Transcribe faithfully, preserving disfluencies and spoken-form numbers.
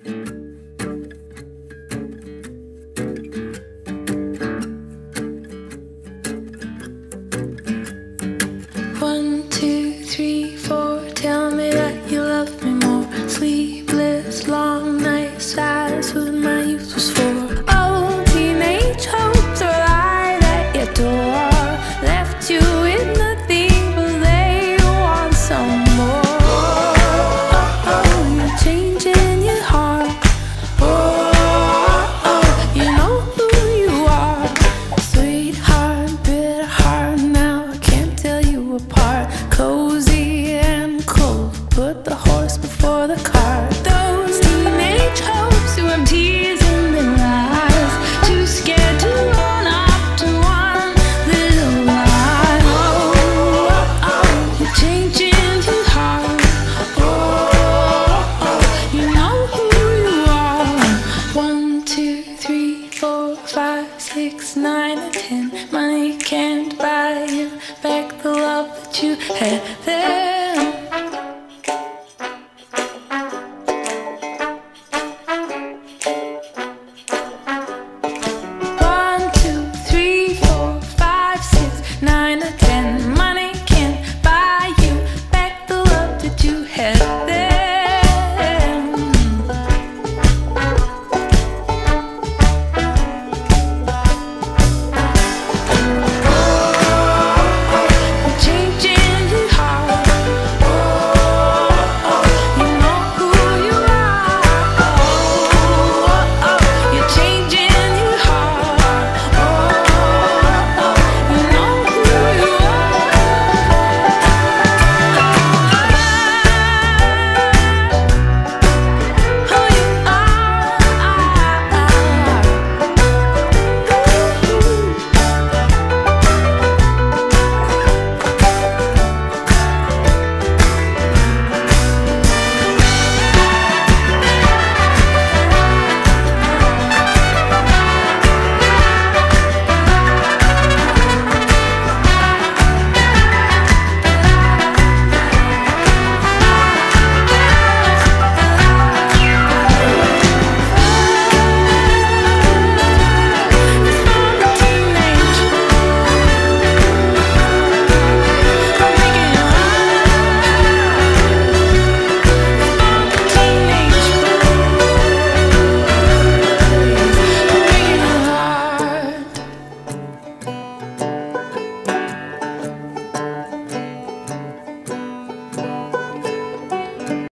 One, two, three, four. Tell me that you love me more. Sleepless, long nights, that's what my youth was for. Oh, teenage hopes are lied at your door. Left you with nothing, but they want some more. Oh, oh, you're changing your heart. Oh, oh, you know who you are. Sweetheart, bitter heart, now I can't tell you apart. Cozy and cold, put the horse before the cart. Those teenage hopes who have tears in their eyes, too scared to run up to one little lie. Oh, oh, oh, you're changing your heart. Oh, oh, you know who you are. One, two, three, four, five, six, nine, and ten.